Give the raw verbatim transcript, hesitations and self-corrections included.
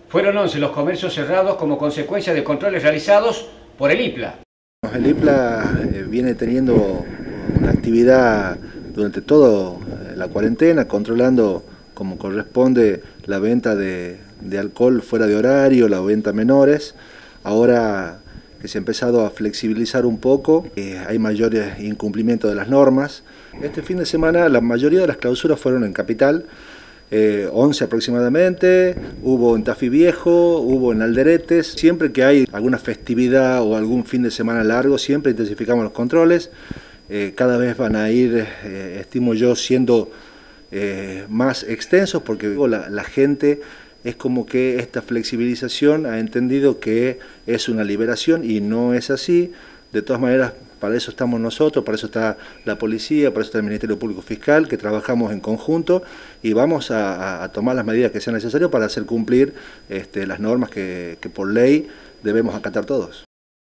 Fueron once los comercios cerrados como consecuencia de controles realizados por el I P L A. El I P L A viene teniendo una actividad durante toda la cuarentena, controlando como corresponde la venta de, de alcohol fuera de horario, la venta a menores. Ahora que se ha empezado a flexibilizar un poco, eh, hay mayor incumplimiento de las normas. Este fin de semana la mayoría de las clausuras fueron en Capital, eh, once aproximadamente, hubo en Tafí Viejo, hubo en Alderetes. Siempre que hay alguna festividad o algún fin de semana largo, siempre intensificamos los controles. Eh, cada vez van a ir, eh, estimo yo, siendo eh, más extensos, porque la, la gente es como que esta flexibilización ha entendido que es una liberación y no es así. De todas maneras, para eso estamos nosotros, para eso está la policía, para eso está el Ministerio Público Fiscal, que trabajamos en conjunto y vamos a, a tomar las medidas que sean necesarias para hacer cumplir este, las normas que, que por ley debemos acatar todos.